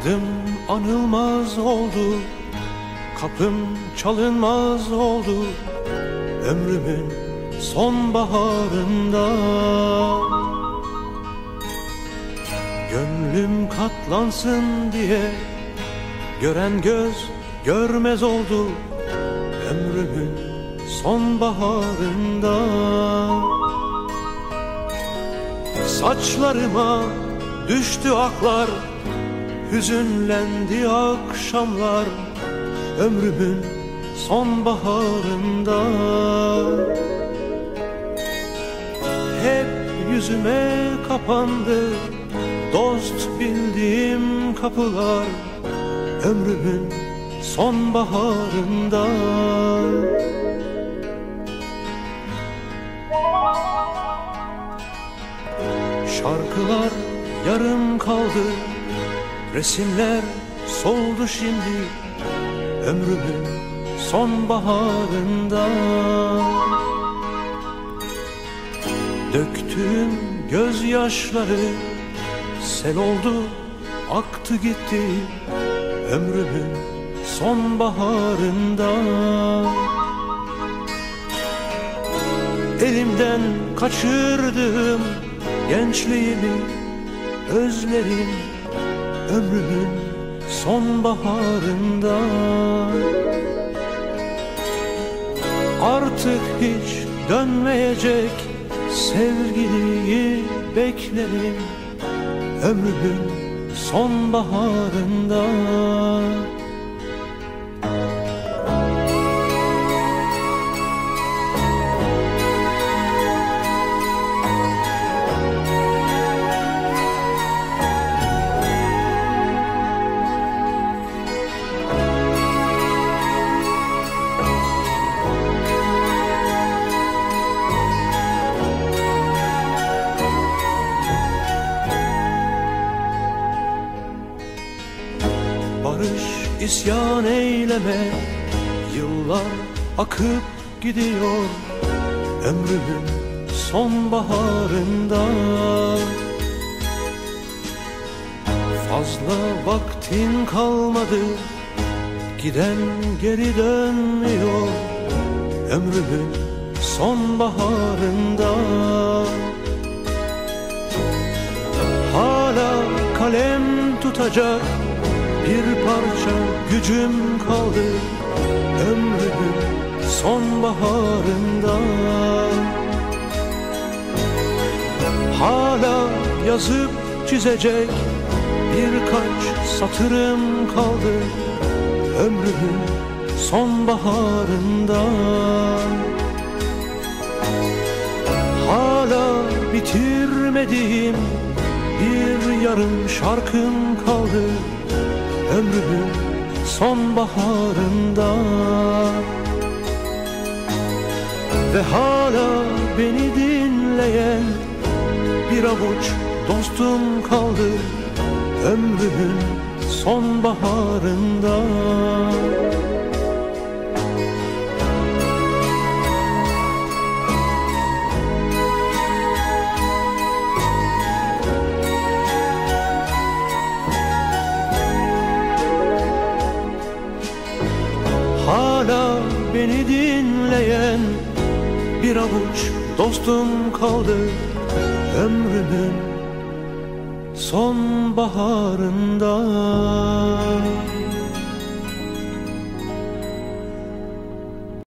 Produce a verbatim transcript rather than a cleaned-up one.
Adım anılmaz oldu, kapım çalınmaz oldu ömrümün sonbaharında. Gönlüm katlansın diye gören göz görmez oldu ömrümün sonbaharında. Saçlarıma düştü aklar, hüzünlendi akşamlar ömrümün sonbaharında. Hep yüzüme kapandı dost bildiğim kapılar ömrümün sonbaharında. Şarkılar yarım kaldı, resimler soldu şimdi ömrümün sonbaharında. Döktüğüm gözyaşları sel oldu, aktı gitti ömrümün sonbaharında. Elimden kaçırdığım gençliğimi özlerim ömrümün sonbaharında. Artık hiç dönmeyecek sevgiliyi beklerim ömrümün sonbaharında. Barış isyan eyleme, yıllar akıp gidiyor ömrümün sonbaharında. Fazla vaktin kalmadı, giden geri dönmüyor ömrümün sonbaharında. Hala kalem tutacak bir parça gücüm kaldı ömrümün sonbaharında. Hala yazıp çizecek birkaç satırım kaldı ömrümün sonbaharında. Hala bitirmediğim bir yarım şarkım kaldı ömrümün sonbaharında. Ve hala beni dinleyen bir avuç dostum kaldı ömrümün sonbaharında. Hala beni dinleyen bir avuç dostum kaldı ömrümün sonbaharında.